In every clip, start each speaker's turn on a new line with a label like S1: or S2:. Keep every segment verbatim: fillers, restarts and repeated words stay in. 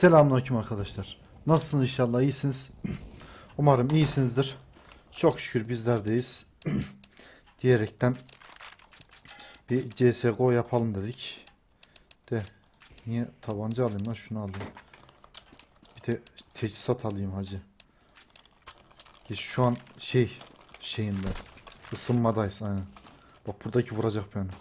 S1: Selamünaleyküm arkadaşlar. Nasılsınız, inşallah iyisiniz. Umarım iyisinizdir. Çok şükür bizlerdeyiz. Diyerekten bir C S G O yapalım dedik. De niye tabanca alayım lan, şunu alayım. Bir de teçhizat alayım hacı. Şu an şey şeyinde ısınmadayız aynen. Bak buradaki vuracak beni.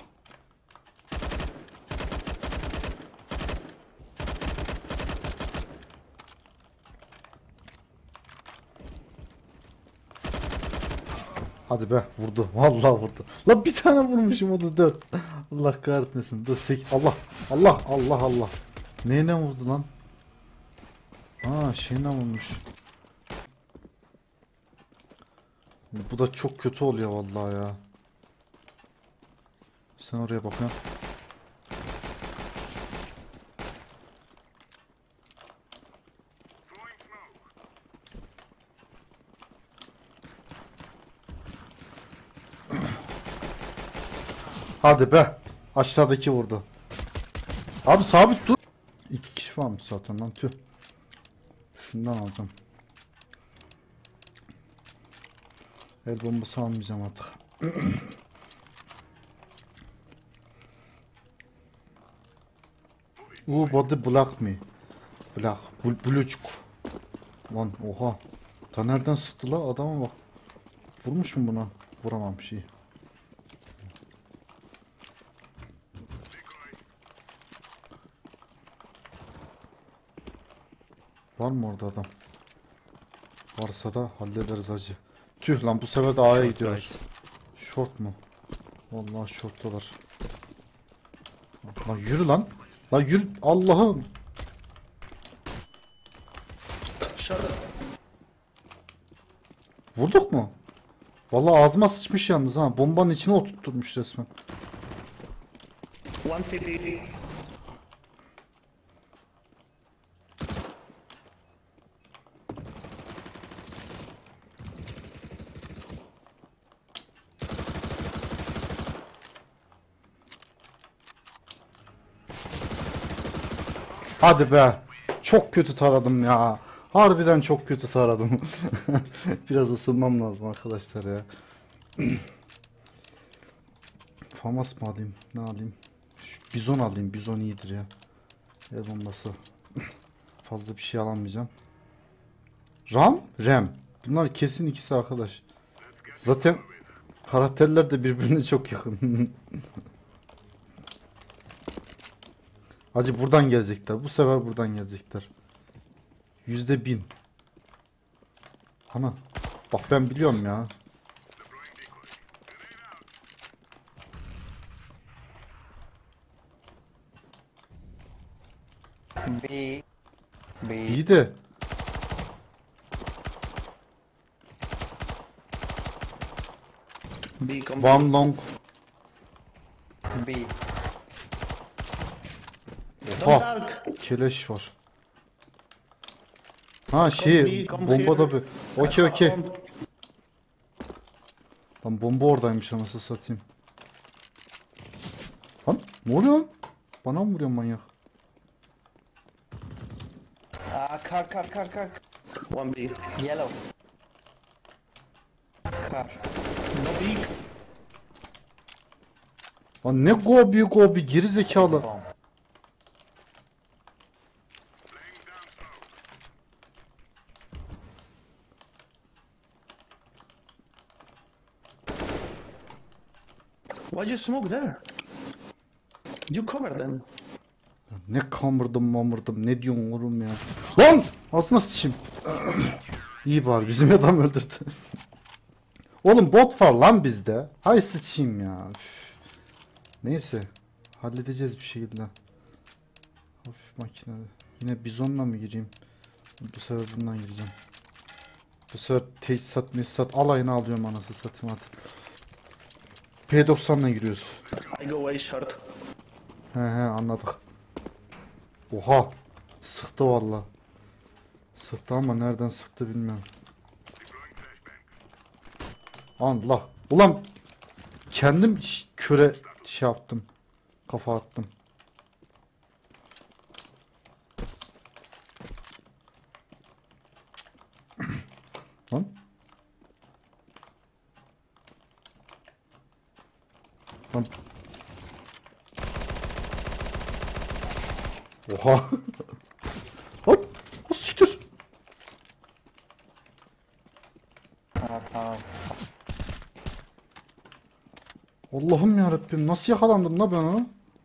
S1: Hadi be, vurdu. Vallahi vurdu. Lan bir tane vurmuşum, o da dört. Allah kahretmesin. Dur sek. Allah. Allah Allah Allah. Neyle vurdu lan? Ha, şeyle vurmuş. Bu da çok kötü oluyor vallahi ya. Sen oraya bak ya. Hadi be. Aşağıdaki vurdu. Abi sabit dur. İki kişi varmış zaten lan, tüh. Şundan alacağım. El bombası almayacağım artık. Uuu, body block me. Block. Bul bulucuk. Lan oha. Ta nereden sıktı la, adama bak. Vurmuş mu buna? Vuramam şey. Var mı orada adam? Varsa da hallederiz hacı. Tüh lan, bu sefer de A'ya gidiyoruz. Short mu? Vallahi short'talar. Lan yürü lan. Lan yürü Allah'ım. Vurduk mu? Vallahi ağzıma sıçmış yalnız ha. Bombanın içine oturtturmuş resmen. Hadi be. Çok kötü taradım ya. Harbiden çok kötü taradım. Biraz ısınmam lazım arkadaşlar ya. Famas mı alayım? Ne alayım? Şu bizon alayım. Bizon iyidir ya. El bombası. Fazla bir şey alamayacağım. Ram? Rem. Bunlar kesin ikisi arkadaş. Zaten karakterler de birbirine çok yakın. Hacı buradan gelecekler. Bu sefer buradan gelecekler. Yüzde bin. Ana. Bak ben biliyorum ya.
S2: B. B.
S1: İyi de.
S2: B.
S1: One long.
S2: B.
S1: Oha. Keleş var. Ha şey, bomba da bir. Okey okey. Lan bomba oradaymış, anasını satayım. Lan ne oluyor lan? Bana mı vuruyor manyak?
S2: Ah, car, car, car, car.
S3: One B.
S2: Yellow. Car.
S3: No B.
S1: Lan ne gobi gobi geri zekalı.
S2: Bomb.
S3: Why'd you smoke there? You cover them.
S1: Ne kamırdım mamırdım, ne diyorsun oğlum ya? Lan! Aslında sıçayım. İyi bari bizim adam öldürdü. Oğlum bot var lan bizde. Hay sıçayım ya. Üf. Neyse. Halledeceğiz bir şekilde. Hafif makinede. Yine bizonla mı gireyim? Bu sefer bundan gireceğim. Bu sefer teçhizat mesat alayını alıyorum, anasını satayım artık. P doksanla giriyoruz.
S3: I go away short.
S1: He he, anladık. Oha. Sıktı valla. Sıktı ama nereden sıktı bilmiyorum. Allah. Ulan kendim köre şey yaptım. Kafa attım. yaparım. Oha. Hop. O siktir.
S2: Ha, tamam.
S1: Allah'ım ya Rabbim, nasıl yakalandım la ben ona?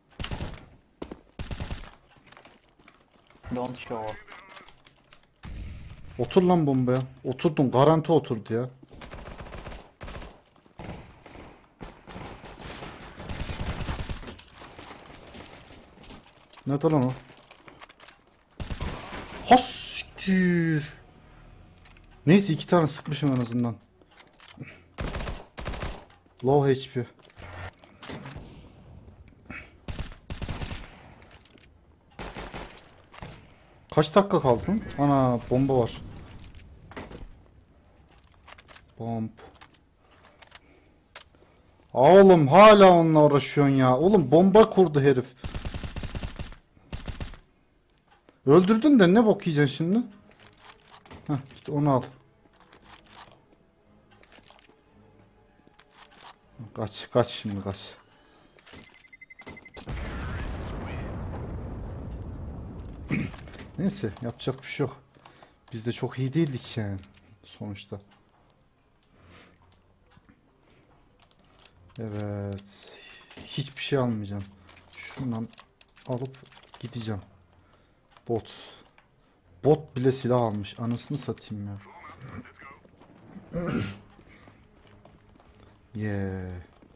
S2: Don't show up.
S1: Otur lan bombaya. Oturdun, garanti oturdu ya. Ne lan o? Has siktir. Neyse iki tane sıkmışım en azından. Low H P. Kaç dakika kaldı? Ana bomba var. Bomb. Oğlum hala onunla uğraşıyorsun ya. Oğlum bomba kurdu herif. Öldürdün de ne bok yiyeceksin şimdi? Heh, işte onu al. Kaç kaç şimdi kaç. Neyse yapacak bir şey yok. Biz de çok iyi değildik yani sonuçta. Evet. Hiçbir şey almayacağım. Şundan alıp gideceğim. Bot. Bot bile silah almış. Anasını satayım ya. Yeah.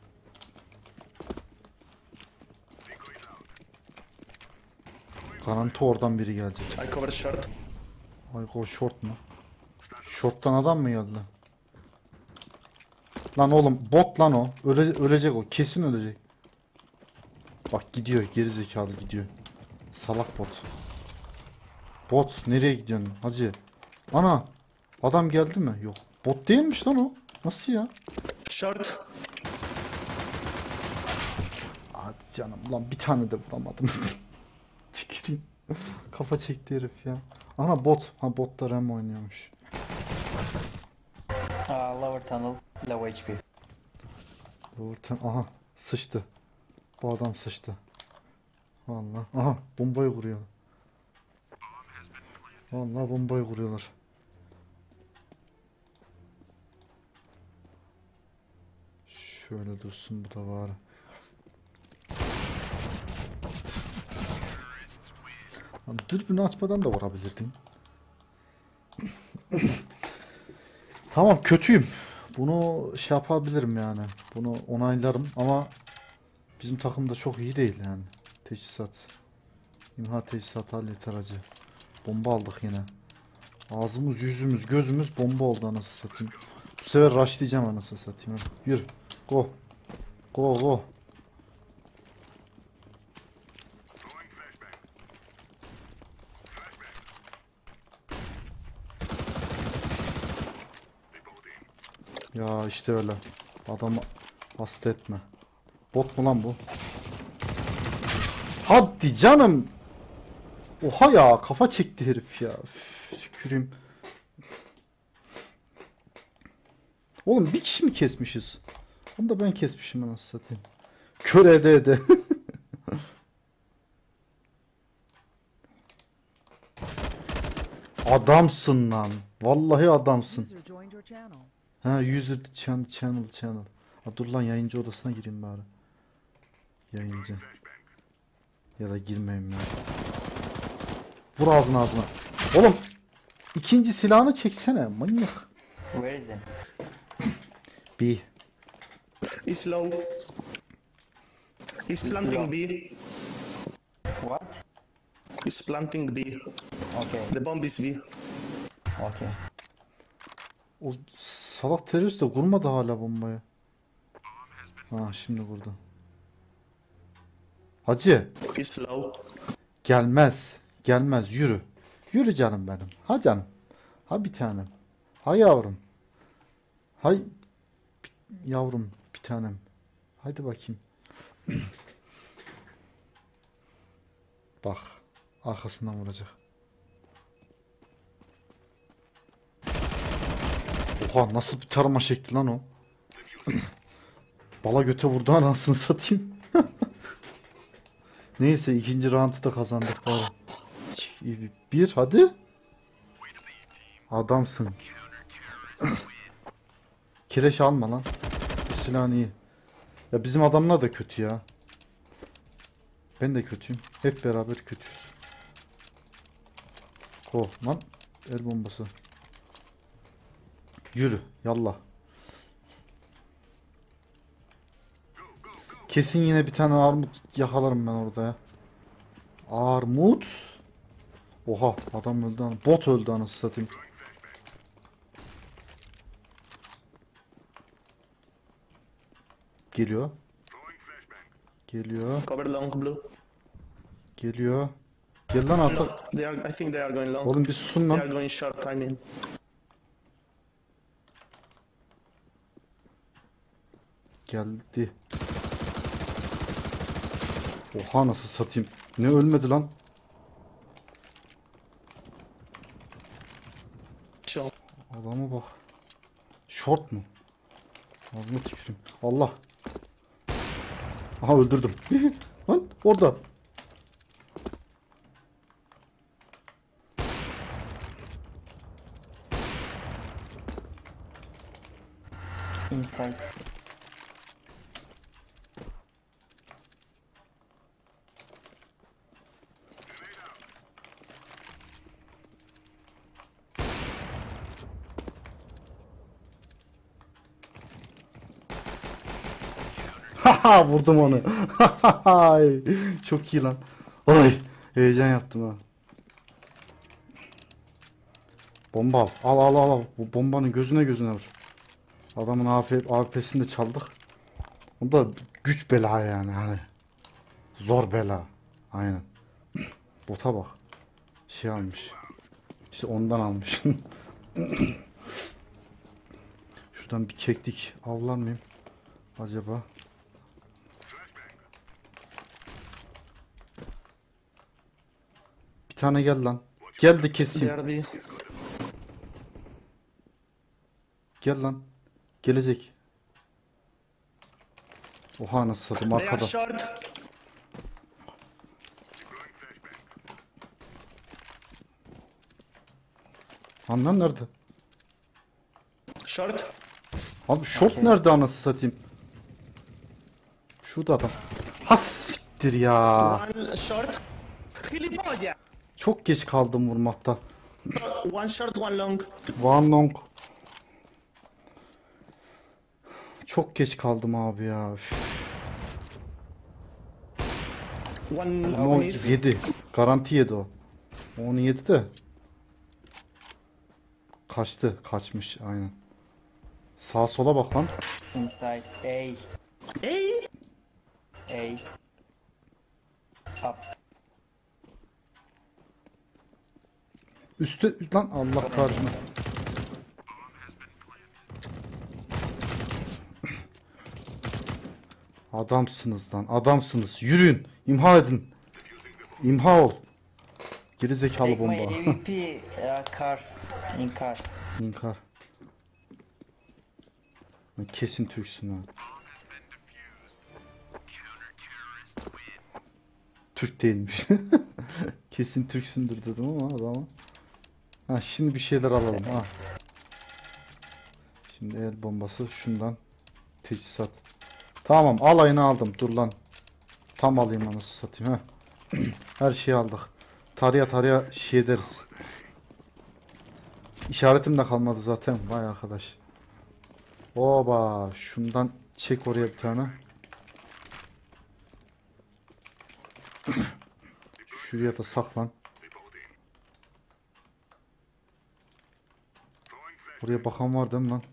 S1: Garanti oradan biri gelecek.
S3: I cover short.
S1: Ay o short mu? Short'tan adam mı geldi? Lan oğlum bot lan o. Öle, ölecek o. Kesin ölecek. Bak gidiyor. Geri zekalı gidiyor. Salak bot. Bot nereye gidiyorsun hacı? Ana. Adam geldi mi? Yok. Bot değilmiş lan o. Nasıl ya?
S3: Short.
S1: Hadi canım. Ulan bir tane de vuramadım. Tüküreyim. Kafa çekti herif ya. Ana bot. Ha bot da Rem oynuyormuş.
S2: Uh, lower tunnel, low H P.
S1: Doğrudan aha sıçtı. Bu adam sıçtı. Vallahi aha bombayı kuruyor. Vallahi bombayı kuruyorlar. Şöyle dursun bu da var. Lan dürbünü açmadan da vurabilirdim. Tamam kötüyüm. Bunu şey yapabilirim yani. Bunu onaylarım ama bizim takım da çok iyi değil yani. Teçhizat. İmha teçhizat al yeter acı. Bomba aldık yine. Ağzımız, yüzümüz, gözümüz bomba oldu anasını satayım. Bu sefer rushlayacağım anasını satayım. Yürü. Go. Go go. Ya işte öyle. Adamı hasta etme. Bot mu lan bu? Hadi canım. Oha ya kafa çekti herif ya. Üf, tüküreyim. Oğlum bir kişi mi kesmişiz? Onu da ben kesmişim anasını satayım. Kör ede ede. Adamsın lan. Vallahi adamsın.
S4: User joined your channel.
S1: Ha user channel channel channel. Ha, dur lan yayıncı odasına gireyim bari. Yayıncı. Ya da girmeyeyim ya. Vur ağzına ağzına. Oğlum ikinci silahını çeksene manyak.
S2: Where is it?
S1: B.
S3: He's low. He's planting B.
S2: What?
S3: He's planting B.
S2: Okay,
S3: The bomb is B.
S2: okay.
S1: O salak terörist de kurmadı hala bombayı. Ha şimdi kurdu. Hacı
S3: He's low.
S1: gelmez. Gelmez yürü. Yürü canım benim. Ha canım. Ha bir tanem. Ha yavrum. Hay bi- yavrum bir tanem. Haydi bakayım. Bak arkasından vuracak. Oha nasıl bir tarama şekli lan o. Bala göte vurdu anasını satayım. Neyse ikinci roundu da kazandık bari. İki, bir hadi. Adamsın. Kireç alma lan. Silahın iyi. Ya bizim adamlar da kötü ya. Ben de kötüyüm. Hep beraber kötüyüz. Kol lan. El bombası. Yürü. Yallah. Kesin yine bir tane armut yakalarım ben orada ya. Armut. Oha adam öldü. an- Bot öldü anasını satayım. Geliyor. Geliyor.
S3: Cover long blue.
S1: Geliyor. Gel lan artık.
S3: No, they are. I think they are going long.
S1: Oğlum bir susun
S3: They are
S1: lan.
S3: going short. I mean.
S1: Geldi. Oha nasıl satayım. Ne ölmedi lan.
S3: Short.
S1: Adama bak. Short mu? Ağzına tüküreyim. Allah. Aha öldürdüm. Lan orada.
S2: Inside.
S1: Haha vurdum onu. Ay, çok iyi lan. Ay heyecan yaptım ha. Bomba al. Al al al. al. Bu bombanın gözüne gözüne vur. Adamın A F, A W P'sini de çaldık. O da güç bela yani hani. Zor bela. Aynen. Bota bak. Şey almış. İşte ondan almış. Şuradan bir keklik avlar mıyım? Acaba? Bir tane gel lan. Gel de
S3: They
S1: keseyim.
S3: are B.
S1: Gel lan. Gelecek. Oha nasıl satayım
S3: They are
S1: arkada.
S3: short.
S1: Anlar nerede?
S3: Short.
S1: Abi short
S2: Okey.
S1: nerede anası satayım? Şurada adam. Ha siktir ya.
S3: One short. Gilipollas.
S1: Çok geç kaldım vurmakta.
S3: One short, one long.
S1: One long. Çok geç kaldım abi ya. Üf.
S3: One
S1: Ama o
S3: mid.
S1: yedi. Garanti yedi o. Onu yedi de. Kaçtı. Kaçmış aynen. Sağa sola bak lan.
S2: Inside. A.
S3: Hey.
S2: A. Up.
S1: Üstte lan Allah kahretsin. Adamsınız lan. Adamsınız. Yürüyün. İmha edin. İmha ol. Geri zekalı
S2: Take my
S1: bomba.
S2: A W P uh, car. In car.
S1: İnkar. Lan kesin Türksün ha. Türk değilmiş. Kesin Türksündür dedim ama adama. Ha şimdi bir şeyler alalım ha. Şimdi el bombası şundan. Teçhizat. Tamam alayını aldım. Dur lan. Tam alayım anasını satayım ha. Her şeyi aldık. Tarıya tarıya şey ederiz. İşaretim de kalmadı zaten. Vay arkadaş. Oba şundan çek oraya bir tane. Şuraya da saklan. Buraya bakan var değil mi lan?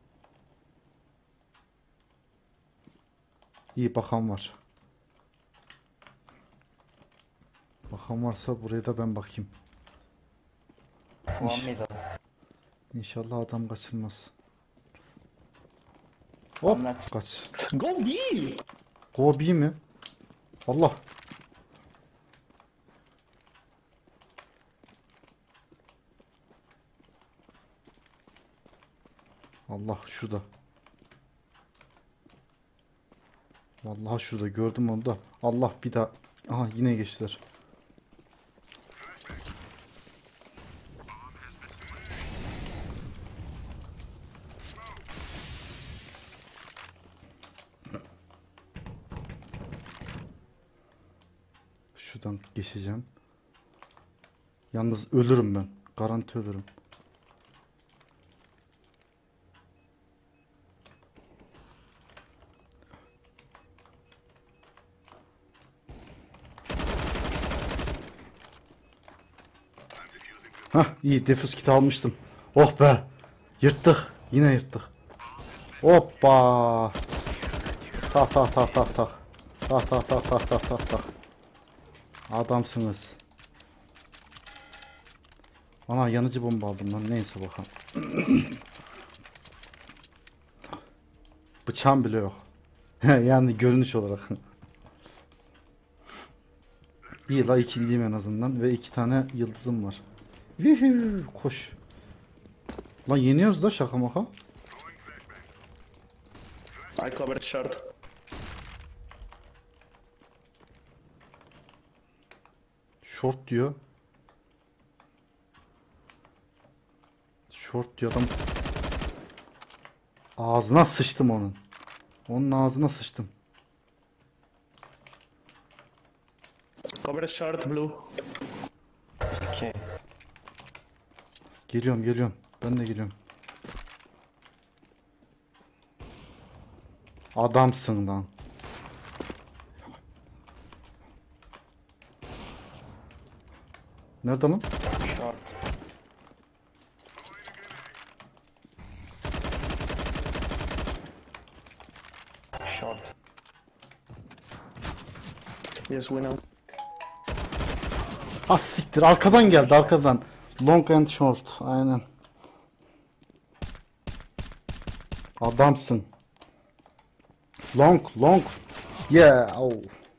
S1: İyi bakan var. Bakan varsa buraya da ben bakayım.
S2: One middle.
S1: İnşallah adam kaçırmaz. Hop
S2: Anlat.
S1: kaç.
S3: Go B.
S1: Go B mi? Allah. Allah şurada. Vallahi şurada gördüm onu da. Allah bir daha. Aha yine geçtiler. Şuradan geçeceğim. Yalnız ölürüm ben. Garanti ölürüm. Hah iyi defus kiti almıştım. Oh be. Yırttık. Yine yırttık. Hoppa. Tak tak tak tak tak. Tak tak tak tak tak tak tak. Adamsınız. Ana yanıcı bomba aldım lan. Neyse bakalım. Bıçağım bile yok. Yani görünüş olarak. Bir la ikinciyim en azından ve iki tane yıldızım var. Vihü, koş. Lan yeniyoruz da şaka maka.
S3: I covered short.
S1: Short diyor. Short diyor adam. Ağzına sıçtım onun. Onun ağzına sıçtım.
S3: Cover short blue.
S2: Okay.
S1: Geliyorum geliyorum. Ben de geliyorum. Adamsın lan. Nerede lan?
S2: Short. Short.
S3: Yes, we know.
S1: Ah siktir arkadan geldi arkadan. Long and short aynen. Adamsın. Long long. Yeah. Oh.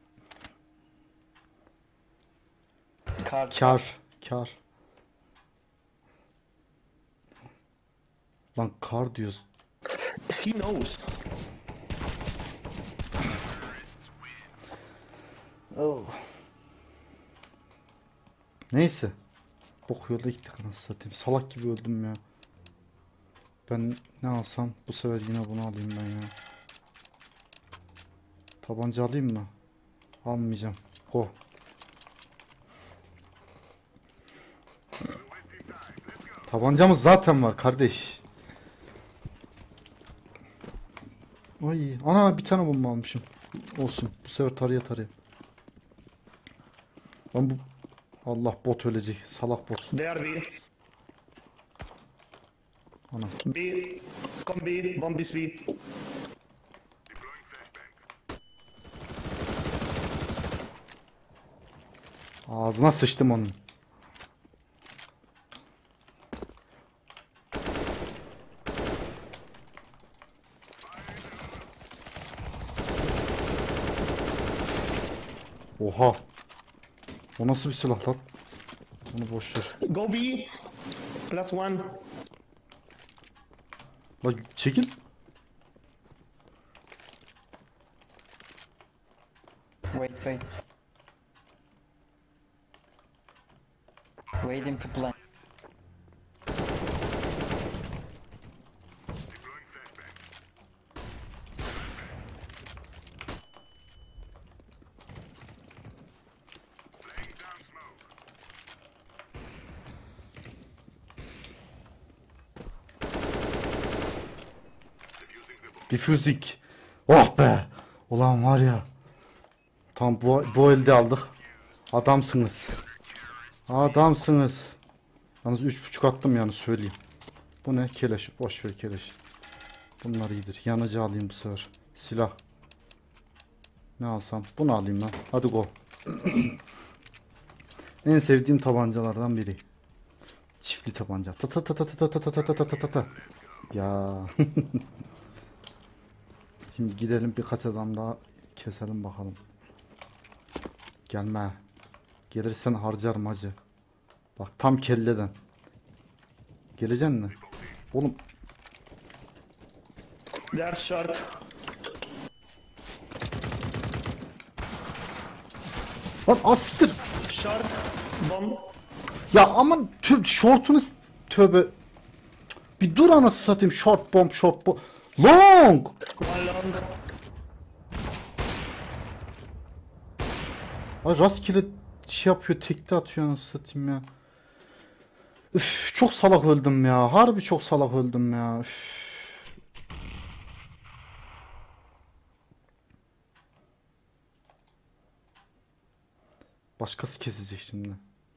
S2: Car.
S1: Kar kar. Lan kar diyoruz.
S3: He knows.
S1: Oh. Neyse. Bok yolda gittik anasını satayım. Salak gibi öldüm ya. Ben ne alsam bu sefer yine bunu alayım ben ya. Tabanca alayım mı? Almayacağım. Go. Tabancamız zaten var kardeş. Ay, ana bir tane bomba almışım. Olsun. Bu sefer taraya taraya. Ben bu Allah bot ölecek. Salak bot.
S3: They are B.
S1: Ana.
S3: B. Come B. Bomb is B.
S1: Ağzına sıçtım onun. Oha. O nasıl bir silah lan? Onu boş ver.
S3: Go B. Last one.
S1: La çekil.
S2: Wait, wait. Waiting to plant.
S1: Difüzik. Oh be. Ulan var ya. Tam bu, bu elde aldık. Adamsınız. Adamsınız. Yalnız üç buçuk attım yani söyleyeyim. Bu ne? Keleş. Boş ver keleş. Bunlar iyidir. Yanıcı alayım bu sefer. Silah. Ne alsam? Bunu alayım ben. Hadi go. En sevdiğim tabancalardan biri. Çiftli tabanca. Ta ta ta ta ta ta ta ta ta ta ta ta. Ya. Şimdi gidelim birkaç adam daha keselim bakalım. Gelme. Gelirsen harcarım hacı. Bak tam kelleden. Geleceksin mi? Oğlum.
S3: They are short.
S1: Lan asiktir.
S3: Short. Bomb.
S1: Ya aman tö şortunu s- tövbe. Bir dur anasını satayım, short bomb short bomb. Long.
S3: One long.
S1: Ay rastgele şey yapıyor, tekte atıyor anasını satayım ya. Üf, çok salak öldüm ya. Harbi çok salak öldüm ya. Üf. Başkası kesecek şimdi.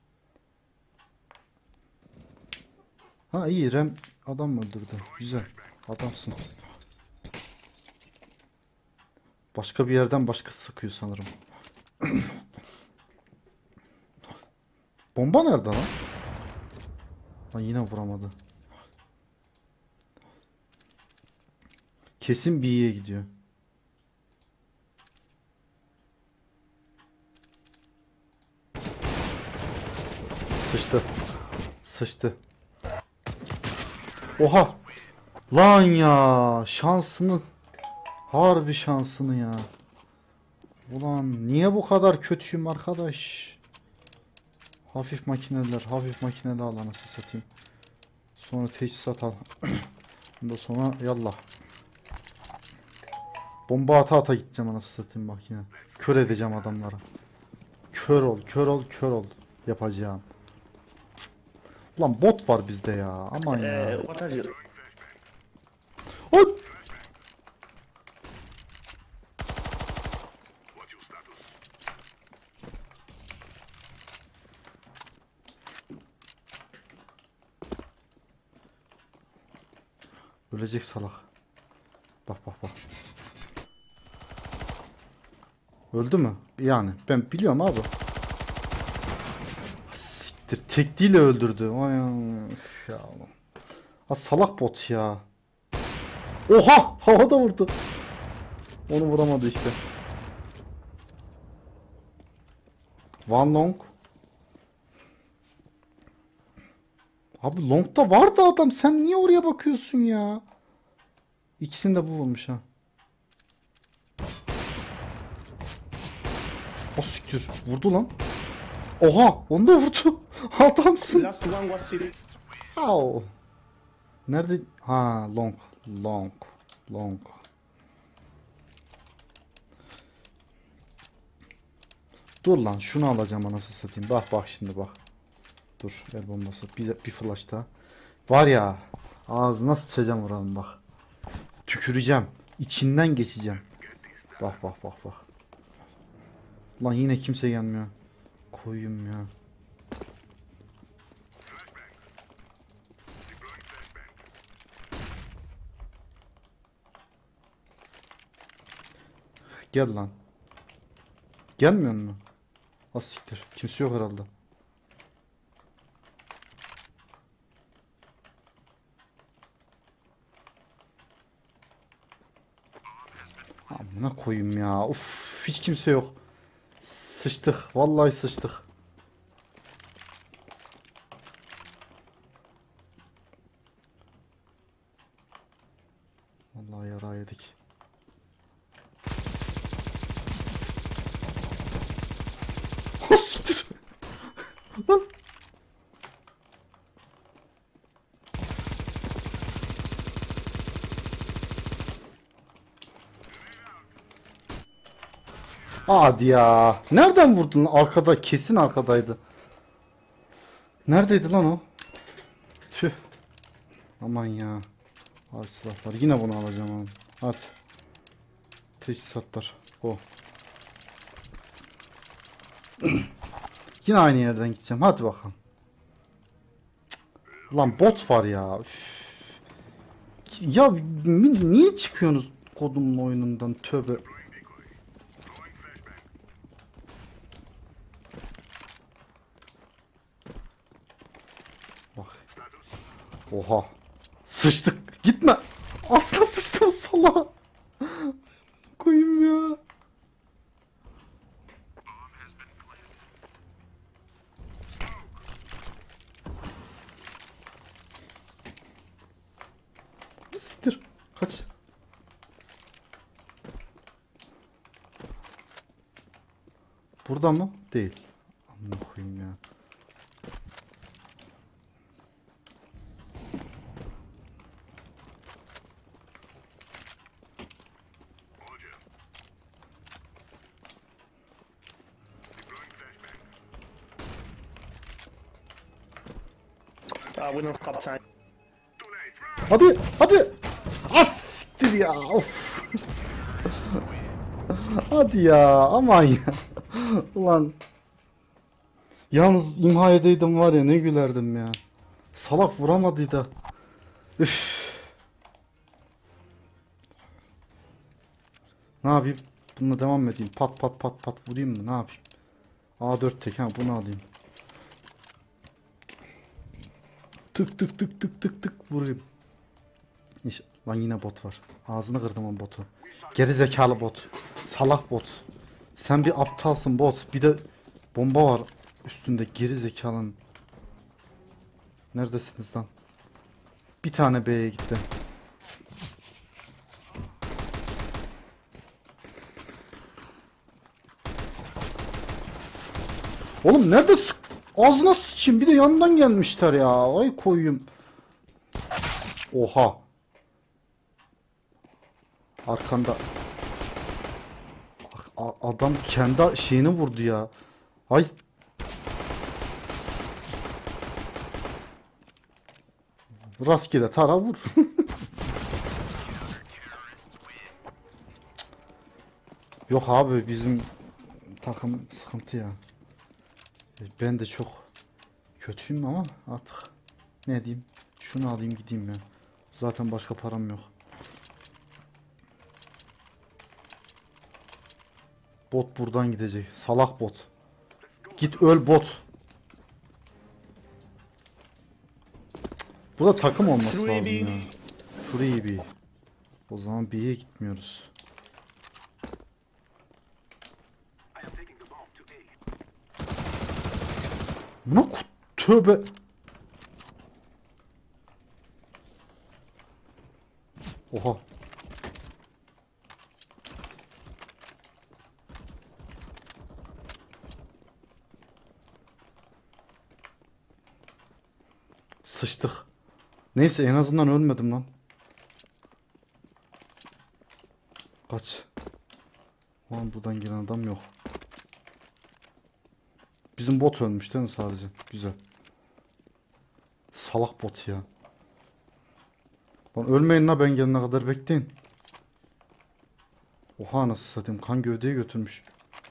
S1: Ha iyi, Rem adam öldürdü. Güzel. Adamsın. Başka bir yerden başkası sıkıyor sanırım. Bomba nerede lan? Lan yine vuramadı. Kesin B'ye gidiyor. Sıçtı. Sıçtı. Oha. Lan ya. Şansını. Harbi şansını ya. Ulan niye bu kadar kötüyüm arkadaş? Hafif makineler. Hafif makineler al anasını satayım. Sonra teçhizat al. Ondan sonra yallah. Bomba ata ata gideceğim anasını satayım bak yine. Kör edeceğim adamları. Kör ol, kör ol, kör ol yapacağım. Ulan bot var bizde ya. Aman ya.
S3: Uh, what are you?
S1: Oy! Ölecek salak. Bak bak bak. Öldü mü? Yani ben biliyorum abi. Siktir, tekliyle öldürdü. Vay üf ya. Ha salak bot ya. Oha! Havada vurdu. Onu vuramadı işte. One long. Abi long'da vardı adam. Sen niye oraya bakıyorsun ya? İkisini de bu vurmuş ha. O siktir. Vurdu lan. Oha! Onu da vurdu. Adamsın.
S3: Last one was city.
S1: Au. Nerede? Ha long. Long. Long. Dur lan şunu alacağım anasını satayım. Bak bak şimdi bak. Dur el bombası. Bir, bir flash daha. Var ya. Ağzına sıçacağım oranın bak. Tüküreceğim. İçinden geçeceğim. Bak bak bak bak. Lan yine kimse gelmiyor. Koyayım ya. Gel lan. Gelmiyor mu? Ha siktir. Kimse yok herhalde. Amına koyayım ya. Uf, hiç kimse yok. Sıçtık. Vallahi sıçtık. Vallahi yara yedik. Ha siktir. Lan. Hadi ya. Nereden vurdun? Arkada, kesin arkadaydı. Neredeydi lan o? Tüh. Aman ya. Hadi silahlar. Yine bunu alacağım abi. Hadi. Teçhizatlar. O. Yine aynı yerden gideceğim. Hadi bakalım. Cık. Lan bot var ya. Üf. Ya mi- niye çıkıyorsunuz kodumun oyunundan? Tövbe. Bak. Oha. Sıçtık. Gitme. Asla sıçtım salağa. Koyayım ya. Siktir. Kaç. Burada mı? Değil. Amına koyayım ya.
S3: Ah, we don't have time.
S1: Hadi hadi. As siktir ya. Of. Hadi ya aman ya. Ulan. Yalnız imha edeydim var ya ne gülerdim ya. Salak vuramadı da. Üf. Ne yapayım? Bununla devam mı edeyim? Pat pat pat pat vurayım mı? Ne yapayım? A dört tek ha bunu alayım. Tık tık tık tık tık tık vurayım. İş, lan yine bot var. Ağzını kırdım o botu. Geri zekalı bot. Salak bot. Sen bir aptalsın bot. Bir de bomba var üstünde geri zekalın. Neredesiniz lan? Bir tane B'ye gitti. Oğlum nerede sık? Ağzına sıçayım. Bir de yandan gelmişler ya. Ay koyayım. Oha. Arkanda. A- Adam kendi şeyini vurdu ya. Ay. Rastgele tara vur. Yok abi bizim takım sıkıntı ya. Ben de çok kötüyüm ama artık ne diyeyim. Şunu alayım gideyim ya. Zaten başka param yok. Bot buradan gidecek. Salak bot. Git öl bot. Burada takım olması lazım ya. Şurayı bir. O zaman B'ye gitmiyoruz. Ne tövbe. Oha. Sıçtık. Neyse en azından ölmedim lan. Kaç. Lan buradan gelen adam yok. Bizim bot ölmüş değil mi sadece? Güzel. Salak bot ya. Lan ölmeyin la ben gelene kadar bekleyin. Oha nasıl satayım kan gövdeyi götürmüş.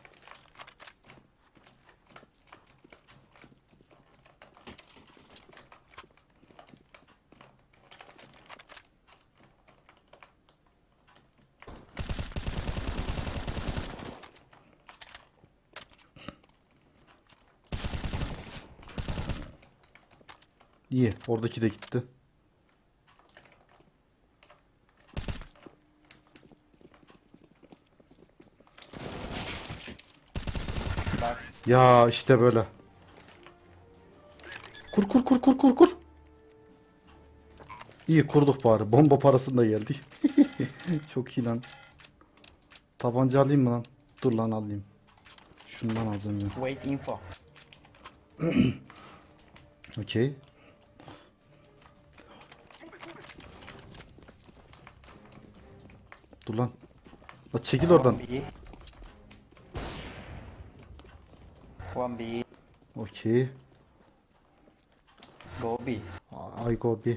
S1: İyi oradaki de gitti.
S2: Box.
S1: Ya işte böyle. Kur kur kur kur kur kur. İyi kurduk bari. Bomba parasını da geldik. Çok iyi lan. Tabanca alayım mı lan? Dur lan alayım. Şundan alacağım ya.
S2: Wait info.
S1: Okey. Dur lan. La çekil oradan.
S2: One B. One B.
S1: Okey.
S2: Go B.
S1: I go B.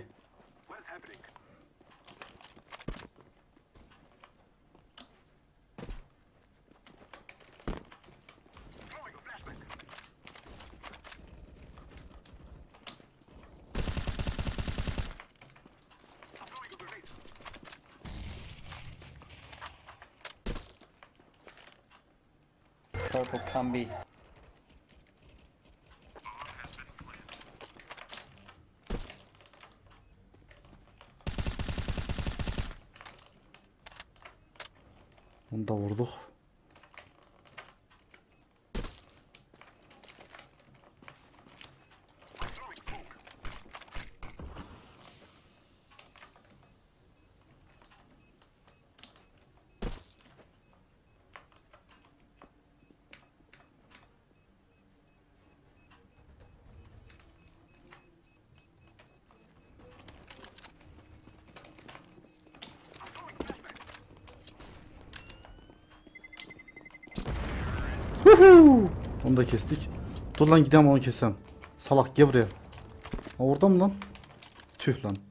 S2: Purple can B. Onu da vurduk.
S1: Uhu. Onu da kestik. Dur lan gidelim onu kesem. Salak gel buraya. Ha, orada mı lan? Tüh lan.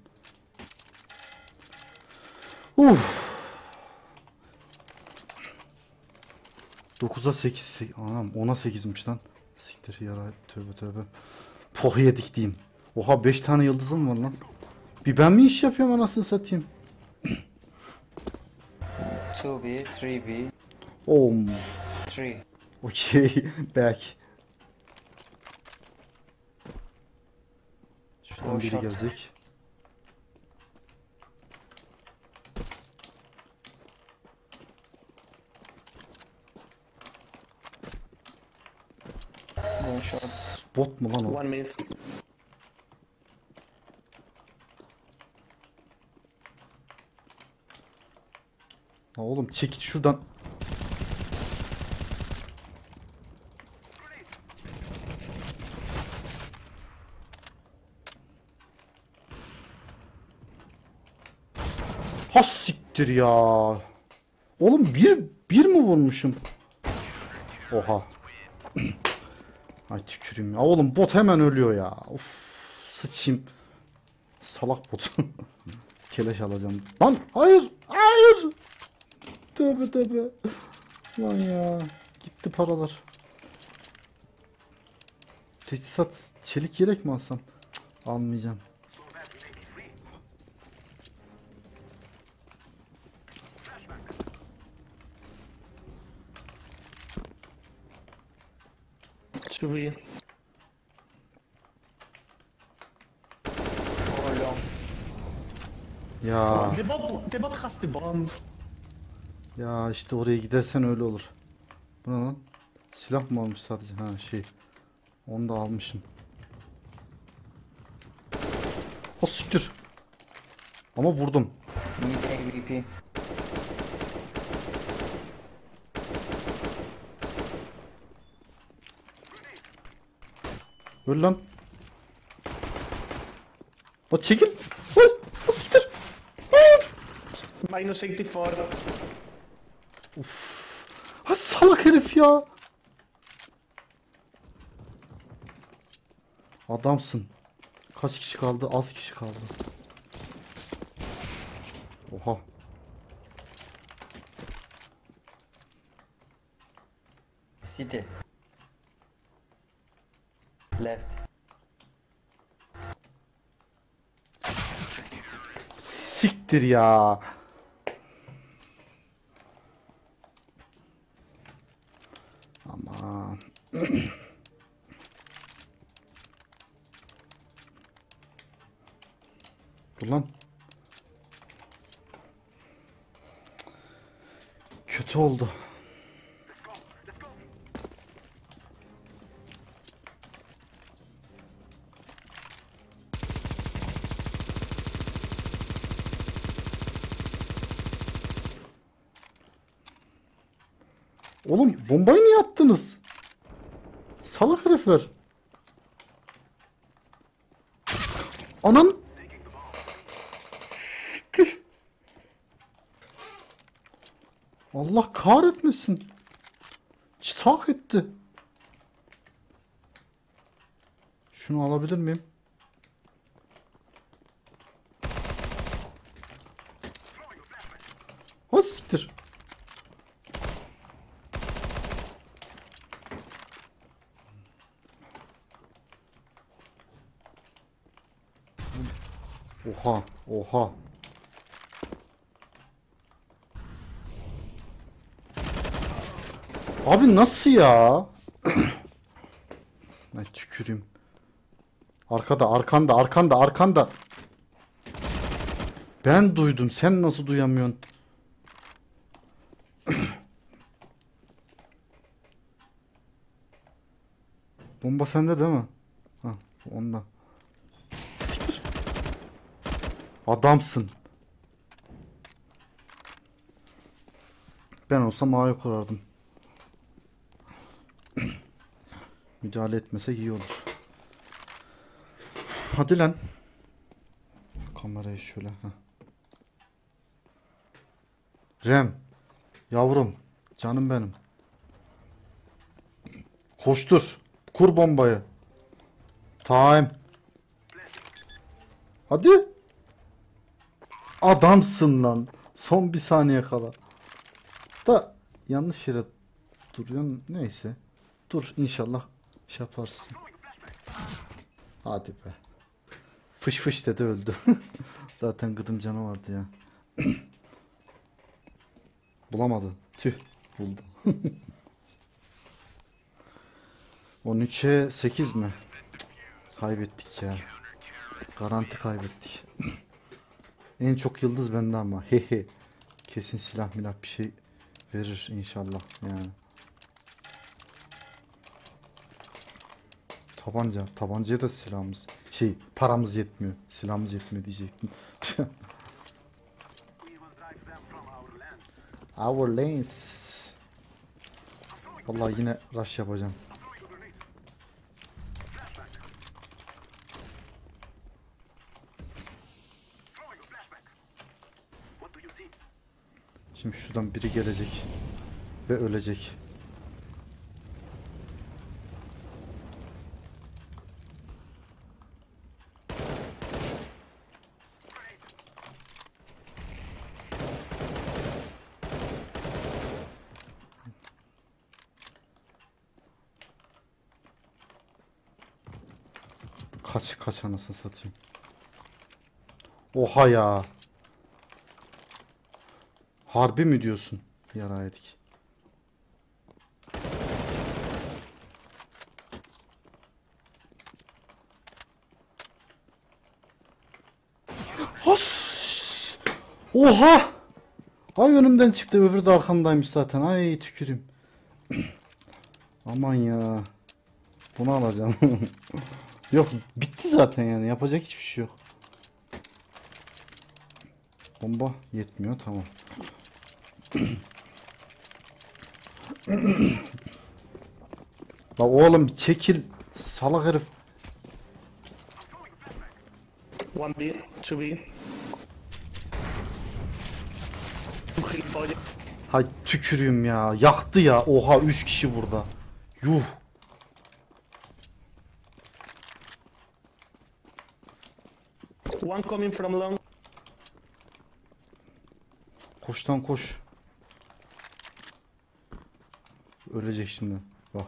S1: Uf. dokuza sekiz. Anam ona sekizmiş lan. Siktir yara. Tövbe tövbe. Poh yedik diyeyim. Oha beş tane yıldızım var lan. Bir ben mi iş yapıyorum anasını satayım?
S2: two B, three B,
S1: Oh.
S2: three.
S1: Okay. Back. Şuradan
S2: Oh,
S1: biri
S2: shot.
S1: gelecek.
S2: One shot.
S1: Bot mu lan o?
S3: One minute.
S1: Ha oğlum çek şuradan. Ha siktir ya. Oğlum bir bir mi vurmuşum? Oha. Ay tüküreyim ya. Oğlum bot hemen ölüyor ya. Of sıçayım. Salak bot. Keleş alacağım. Lan hayır. Hayır. Tövbe tövbe. Lan ya. Gitti paralar. Teçhizat. Çelik yelek mi alsam? Cık, almayacağım.
S3: two B.
S2: Oh, long.
S1: Ya.
S3: The bot, the bot has the bomb.
S1: Ya işte oraya gidersen öyle olur. Bu ne lan? Silah mı almış sadece? Ha şey. Onu da almışım. O siktir. Ama vurdum.
S2: Mid A V P.
S1: Öl lan. Bak çekil. Öl. O siktir. Hayır.
S3: Minus eighty-four.
S1: Ha salak herif ya. Adamsın. Kaç kişi kaldı? Az kişi kaldı. Oha.
S2: City. Left.
S1: Siktir ya. Aman. Dur lan. Kötü oldu. Oğlum bombayı niye attınız? Salak herifler. Anan. Siktir. Allah kahretmesin. Çıtak etti. Şunu alabilir miyim? Hadi siktir. Oha, oha. Abi nasıl ya? Ay tüküreyim. Arkada, arkanda, arkanda, arkanda. Ben duydum. Sen nasıl duyamıyorsun? Bomba sende değil mi? Ha, onda. Siktir. Adamsın. Ben olsam A'yı kurardım. Müdahale etmesek iyi olur. Hadi lan. Kamerayı şöyle. Heh. Rem. Yavrum. Canım benim. Koştur. Kur bombayı. Time. Hadi. Adamsın lan. Son bir saniye kala. Da yanlış yere duruyorsun. Neyse. Dur inşallah şey yaparsın. Hadi be. Fış fış dedi öldü. Zaten gıdım canı vardı ya. Bulamadı. Tüh. Buldu. on üçe sekiz mi? Kaybettik ya. Garanti kaybettik. En çok yıldız bende ama. Hehe. Kesin silah milah bir şey verir inşallah yani. Tabanca. Tabancaya da silahımız. Şey paramız yetmiyor. Silahımız yetmiyor diyecektim. Our lanes. Vallahi yine rush yapacağım. Şimdi şuradan biri gelecek ve ölecek. Kaç kaç anasını satayım. Oha ya. Harbi mi diyorsun? Yaraydık. Has! Oha! Ay önümden çıktı, öbürü de arkamdaymış zaten. Ay tükürüm. Aman ya. Bunu alacağım. Yok bitti zaten yani, yapacak hiçbir şey yok. Bomba yetmiyor, tamam. La oğlum çekil salak herif.
S3: one B, two B.
S1: Hay tükürüyorum ya. Yaktı ya. Oha üç kişi burada. Yuh.
S3: One coming from long.
S1: Koştan koş. Ölecek şimdi. Bak.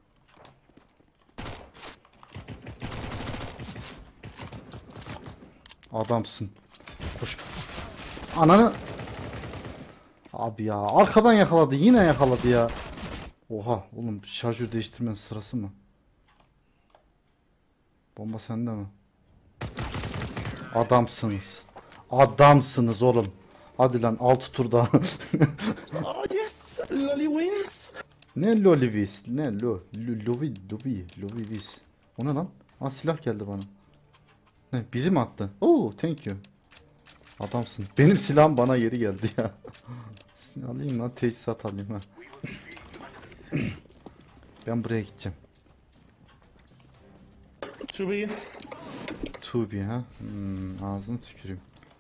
S1: Adamsın. Koş. Ananı. Abi ya arkadan yakaladı, yine yakaladı ya. Oha oğlum, şarjör değiştirmenin sırası mı? Bomba sende mi? Adamsınız. Adamsınız oğlum. Hadi lan altı tur daha.
S3: Oh yes, Lolly wins.
S1: Ne lolivis? Ne lo? lo- Lovi, lovi, lovivis. O ne lan? Aa silah geldi bana. Ne biri mi attı? Oo thank you. Adamsın. Benim silahım bana geri geldi ya. Alayım lan, teçhizat alayım ha. Ben buraya gideceğim.
S3: two B.
S1: Tubi ha. Hmm, ağzını tüküreyim.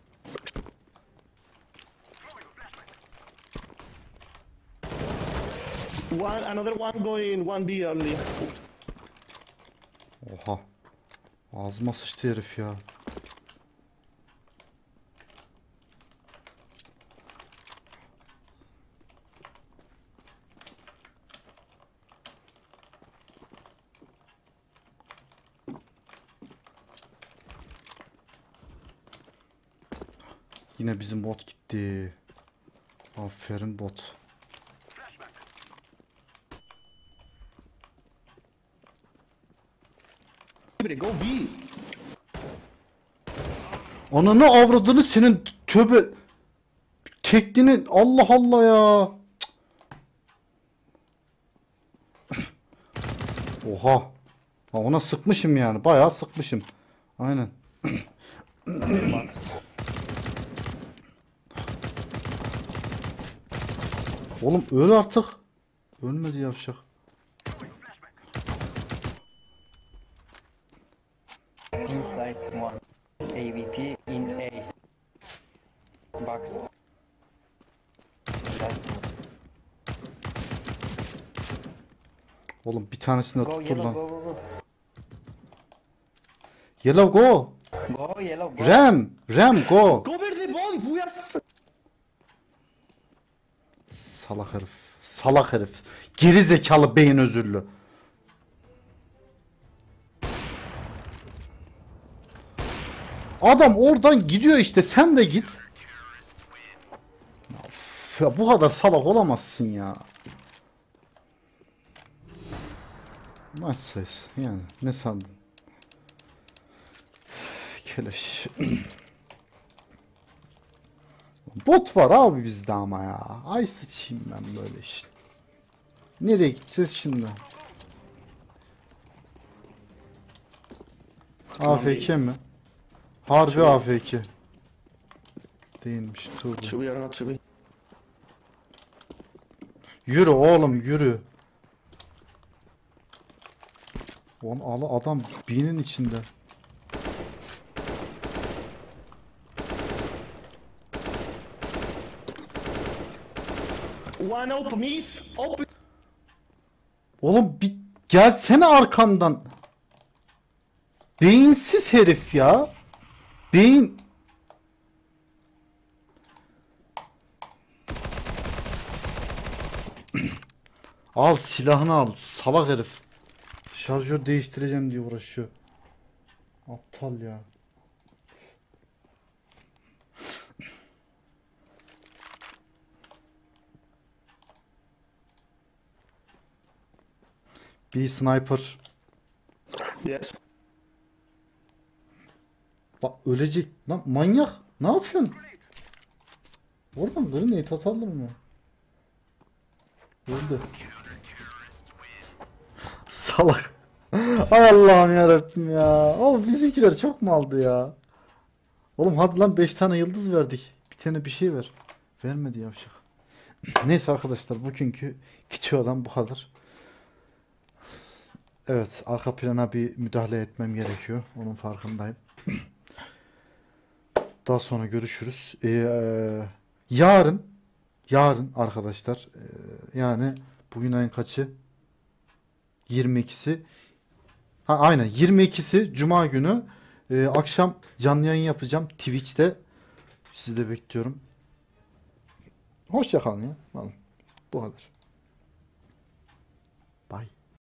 S3: One, another one going one B only.
S1: Oha. Ağzıma sıçtı herif ya. Yine bizim bot gitti. Aferin bot.
S3: Go B.
S1: Ananı avradını senin, tövbe. Tekniğini Allah Allah ya. Oha. Ha, ona sıkmışım yani. Bayağı sıkmışım. Aynen.
S2: Box.
S1: Oğlum öl artık. Ölmedi yavşak.
S2: Inside one. A V P in A. Box. Yes.
S1: Oğlum Oğlum bir tanesini de
S2: Go
S1: tuttur
S2: yellow,
S1: lan.
S2: go, go, go.
S1: Yellow go.
S2: Go yellow, go.
S1: Ram. Ram go.
S3: Go verde bomb. We are. F
S1: Salak herif. Salak herif. Geri zekalı beyin özürlü. Adam oradan gidiyor işte, sen de git. Of, ya bu kadar salak olamazsın ya. Maç sayısı yani ne sandın? Keleş. Bot var abi bizde ama ya. Ay sıçayım ben böyle işte. Nereye gideceğiz şimdi? A F K mi? Harbi A F K. Değilmiş. Dur.
S3: Should we or not should we?
S1: Yürü oğlum yürü. Lan ala adam B'nin içinde.
S3: One open me. Open.
S1: Oğlum bir gelsene arkamdan. Beyinsiz herif ya. Beyin... Al silahını al. Salak herif. Şarjör değiştireceğim diye uğraşıyor. Aptal ya. Bir sniper.
S3: Yes.
S1: Bak ölecek. Lan manyak. Ne yapıyorsun? Oradan grenade atarlar mı? Öldü. Salak. Ay Allah'ım yarabbim ya. Oğlum bizimkiler çok mu aldı ya? Oğlum hadi lan beş tane yıldız verdik. Bir tane bir şey ver. Vermedi yavşak. Neyse arkadaşlar bugünkü videodan bu kadar. Evet, arka plana bir müdahale etmem gerekiyor. Onun farkındayım. Daha sonra görüşürüz. Ee, yarın yarın arkadaşlar e, yani bugün ayın kaçı? yirmi ikisi. Ha, aynen yirmi ikisi Cuma günü e, akşam canlı yayın yapacağım Twitch'te. Sizi de bekliyorum. Hoşça kalın ya. Vallahi bu kadar. Bye.